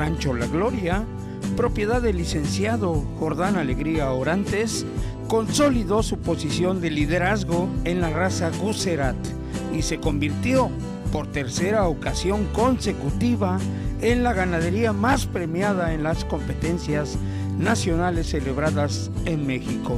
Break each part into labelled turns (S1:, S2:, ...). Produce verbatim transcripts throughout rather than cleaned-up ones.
S1: Rancho La Gloria, propiedad del licenciado Jordán Alegría Orantes, consolidó su posición de liderazgo en la raza Gucerat y se convirtió por tercera ocasión consecutiva en la ganadería más premiada en las competencias nacionales celebradas en México.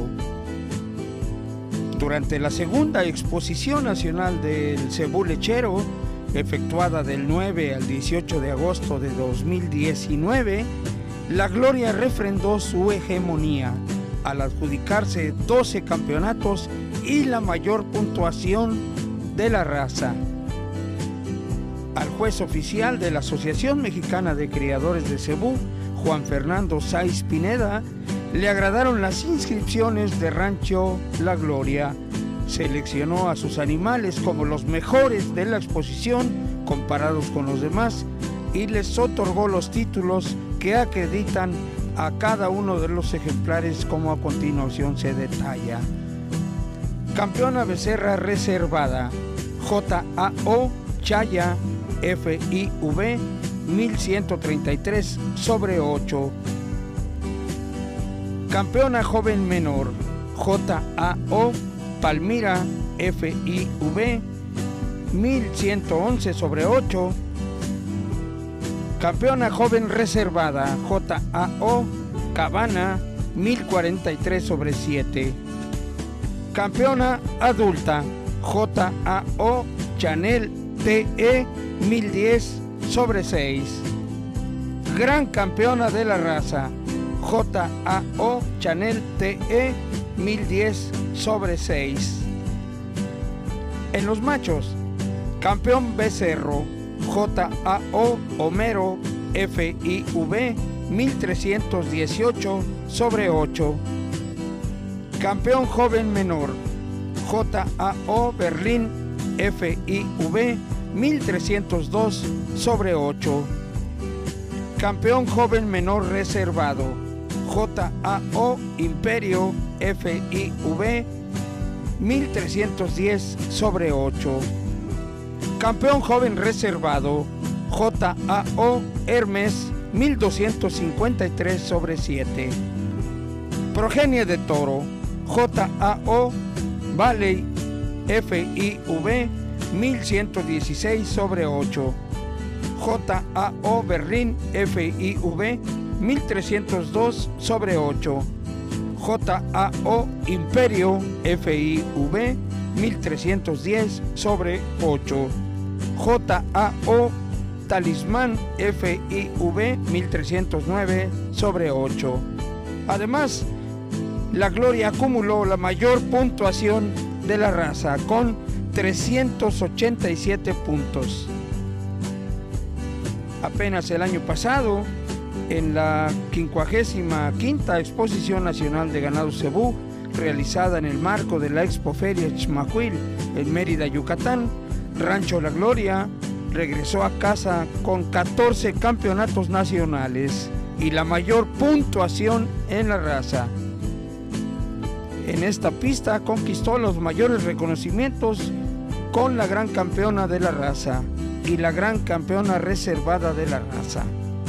S1: Durante la segunda exposición nacional del cebú lechero, efectuada del nueve al dieciocho de agosto de dos mil diecinueve, La Gloria refrendó su hegemonía al adjudicarse doce campeonatos y la mayor puntuación de la raza. Al juez oficial de la Asociación Mexicana de Criadores de Cebú, Juan Fernando Sáiz Pineda, le agradaron las inscripciones de Rancho La Gloria. Seleccionó a sus animales como los mejores de la exposición comparados con los demás y les otorgó los títulos que acreditan a cada uno de los ejemplares, como a continuación se detalla. Campeona becerra reservada, J A O Chaya F I V mil ciento treinta y tres sobre ocho. Campeona joven menor, J A O Palmira F I V mil ciento once sobre ocho. Campeona joven reservada, J A O Cabana mil cuarenta y tres sobre siete. Campeona adulta, J A O Chanel T E mil diez sobre seis. Gran campeona de la raza, J A O Chanel T E mil diez sobre seis. En los machos, campeón becerro, J A O Homero F I V mil trescientos dieciocho sobre ocho. Campeón joven menor, J A O Berlín F I V mil trescientos dos sobre ocho. Campeón joven menor reservado, J A O Imperio F I V mil trescientos diez sobre ocho. Campeón joven reservado, J A O Hermes mil doscientos cincuenta y tres sobre siete. Progenie de toro, J A O Valley F I V mil ciento dieciséis sobre ocho. J A O Berlín F I V mil trescientos dos sobre ocho. J A O Imperio F I V mil trescientos diez sobre ocho. J A O Talismán F I V mil trescientos nueve sobre ocho. Además, La Gloria acumuló la mayor puntuación de la raza con trescientos ochenta y siete puntos. Apenas el año pasado, en la quincuagésima quinta Exposición Nacional de Ganado Cebú, realizada en el marco de la Expoferia Xmahuil en Mérida, Yucatán, Rancho La Gloria regresó a casa con catorce campeonatos nacionales y la mayor puntuación en la raza. En esta pista conquistó los mayores reconocimientos con la gran campeona de la raza y la gran campeona reservada de la raza.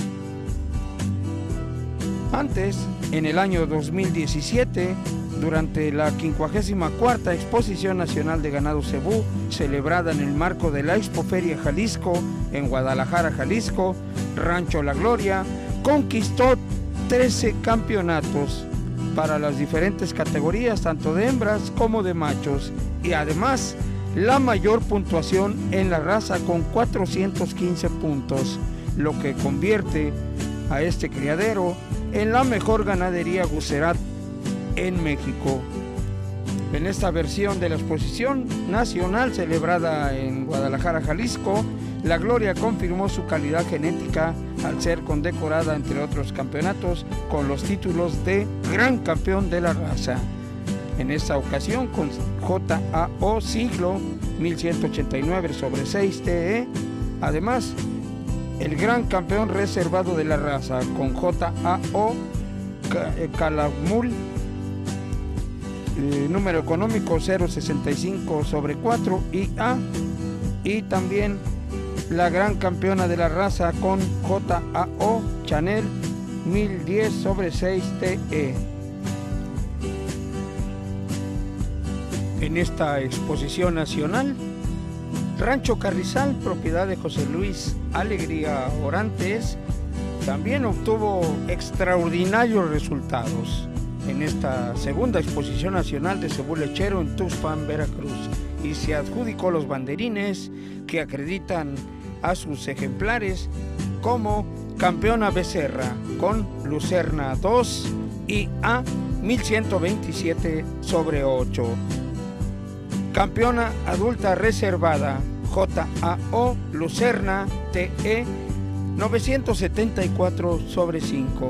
S1: Antes, en el año dos mil diecisiete, durante la quincuagésima cuarta Exposición Nacional de Ganado Cebú, celebrada en el marco de la Expoferia Jalisco en Guadalajara, Jalisco, Rancho La Gloria conquistó trece campeonatos para las diferentes categorías, tanto de hembras como de machos, y además la mayor puntuación en la raza con cuatrocientos quince puntos, lo que convierte a este criadero en la mejor ganadería Gucerat en México. En esta versión de la exposición nacional celebrada en Guadalajara, Jalisco, La Gloria confirmó su calidad genética al ser condecorada, entre otros campeonatos, con los títulos de Gran Campeón de la Raza. En esta ocasión con J A O Siglo mil ciento ochenta y nueve sobre seis T E. Además, el Gran Campeón reservado de la raza con J A O Calamul, eh, número económico cero sesenta y cinco sobre cuatro I A, y también la gran campeona de la raza con J A O Chanel mil diez sobre seis T E. En esta exposición nacional, Rancho Carrizal, propiedad de José Luis Alegría Orantes, también obtuvo extraordinarios resultados en esta segunda exposición nacional de cebú lechero en Tuxpan, Veracruz, y se adjudicó los banderines que acreditan a sus ejemplares como campeona becerra con Lucerna dos y A mil ciento veintisiete sobre ocho. Campeona adulta reservada J A O Lucerna T E novecientos setenta y cuatro sobre cinco.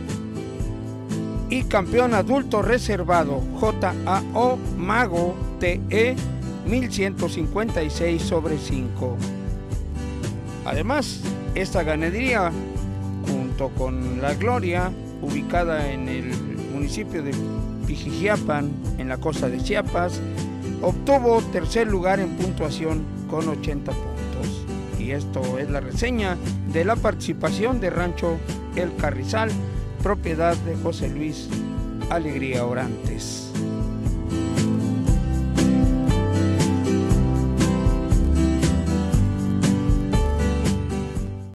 S1: Y campeón adulto reservado J A O Mago T E mil ciento cincuenta y seis sobre cinco. Además, esta ganadería, junto con La Gloria, ubicada en el municipio de Pijijiapan, en la costa de Chiapas, obtuvo tercer lugar en puntuación con ochenta puntos. Y esto es la reseña de la participación de Rancho El Carrizal, propiedad de José Luis Alegría Orantes.